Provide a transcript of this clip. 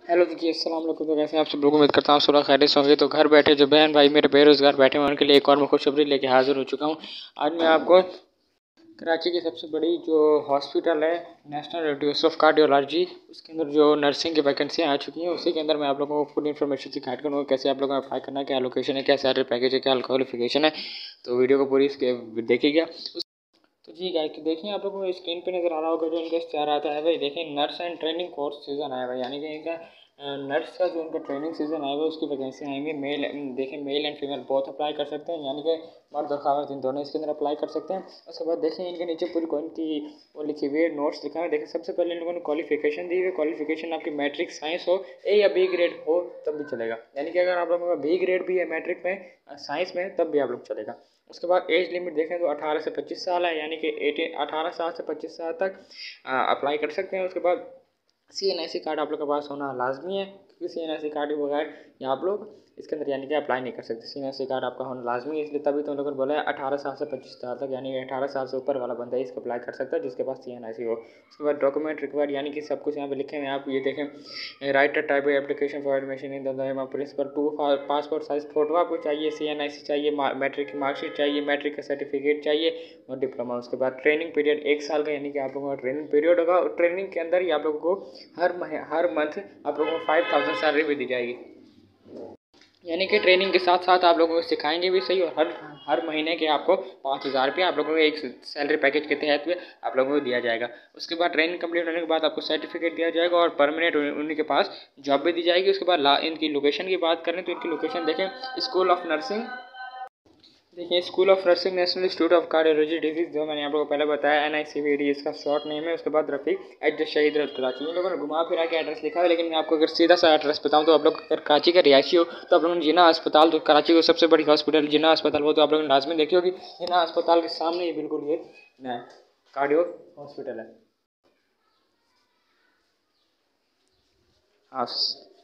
Hello जी, अस्सलाम वालेकुम। तो कैसे हैं आप सब लोग? उम्मीद करता हूँ सुबह खैरियत से होंगे। तो घर बैठे जो बहन भाई मेरे बेरोजगार बैठे हैं उनके लिए एक और मैं खुशखबरी लेके हाजिर हो चुका हूँ। आज मैं आपको कराची की सबसे बड़ी जो हॉस्पिटल है, नेशनल इंस्टीट्यूट ऑफ कार्डियोलॉजी, उसके अंदर जो नर्सिंग की वैकेंसियाँ आ चुकी हैं, उसी के अंदर मैं आप लोगों को पूरी इन्फॉर्मेशन से गाइड करूँगा कैसे आप लोगों को अप्लाई करना है, क्या लोकेशन है, क्या सैलरी पैकेज है, क्या क्वालिफिकेशन है। तो वीडियो को पूरी इसके देखिएगा। तो जी गाइस, तो देखिए आप लोगों को स्क्रीन पे नज़र आ रहा होगा जो इनका इश्तिहार आता है भाई। देखिए, nurse and training course season आया भाई, यानी कि इनका नर्स का जो इनका ट्रेनिंग सीज़न आएगा उसकी वैकेंसी आएंगी। देखिए मेल एंड फीमेल बहुत अप्लाई कर सकते हैं, यानी कि मर्द और ख़वातीन दोनों इसके अंदर अप्लाई कर सकते हैं। उसके बाद देखिए इनके नीचे पूरी कौन की वो लिखी हुई है, नोट्स लिखा है। देखिए सबसे पहले इन लोगों ने क्वालिफिकेशन दी हुई है। क्वालिफिकेशन आपकी मैट्रिक साइंस हो, ए या बी ग्रेड हो तब भी चलेगा, यानी कि अगर आप लोगों का बी ग्रेड भी है मैट्रिक में साइंस में तब भी आप लोग चलेगा। उसके बाद एज लिमिट देखें तो 18 से 25 साल है, यानी कि 18 साल से 25 साल तक अप्लाई कर सकते हैं। उसके बाद CNSE कार्ड आप लोग के पास होना लाजमी है, क्योंकि CNSE कार्ड के बगैर आप लोग इसके अंदर यानी कि अप्लाई नहीं कर सकते। CNSE कार्ड आपका होना लाजमी है, इसलिए तभी तो उन लोगों ने बोला है 18 साल से 25 साल तक, यानी 18 साल से ऊपर वाला बंदा इसको अप्लाई कर सकता है जिसके पास CNSE हो। उसके बाद डॉक्यूमेंट रिक्वायर्ड, यानी कि सब कुछ यहाँ पे लिखे हुए हैं, आप ये देखें। Writer type application for admission in the name of principal, 2 passport size photo आपको चाहिए, CNSE चाहिए, मैट्रिक की मार्कशीट चाहिए, मैट्रिक का सर्टिफिकेट चाहिए और डिप्लोमा। उसके बाद ट्रेनिंग पीरियड 1 साल का, यानी कि आप लोगों का ट्रेनिंग पीरियड होगा और ट्रेनिंग के अंदर ही आप लोगों को हर मंथ आप लोगों को 5000 सैलरी भी दी जाएगी, यानी कि ट्रेनिंग के साथ साथ आप लोगों को सिखाएंगे भी सही, और हर हर महीने के आपको 5000 रुपये आप लोगों को एक सैलरी पैकेज के तहत में आप लोगों को दिया जाएगा। उसके बाद ट्रेनिंग कंप्लीट होने के बाद आपको सर्टिफिकेट दिया जाएगा और परमानेंट उन्हीं के पास जॉब भी दी जाएगी। उसके बाद इनकी लोकेशन की बात करें तो इनकी लोकेशन देखें, स्कूल ऑफ नर्सिंग, देखिए school of nursing national institute of cardiology disease, जो मैंने आप लोगों को पहले बताया NICVD इसका शॉर्ट नेम है। उसके बाद रफ़ीक एड्रेस शहीद रोड कराची। इन लोगों ने घुमा फिरा के एड्रेस लिखा है, लेकिन मैं आपको अगर सीधा सा एड्रेस बताऊं तो आप लोग अगर कराची का रिहायशी हो तो आप लोगों ने जिन्ना अस्पताल, तो कराची की सबसे बड़ी हॉस्पिटल जिन्ना अस्पताल, वो तो आप लोगों ने लाजमी देखी होगी। जिन्ना अस्पताल के सामने ही बिल्कुल ये कार्डियो हॉस्पिटल है। हाँ,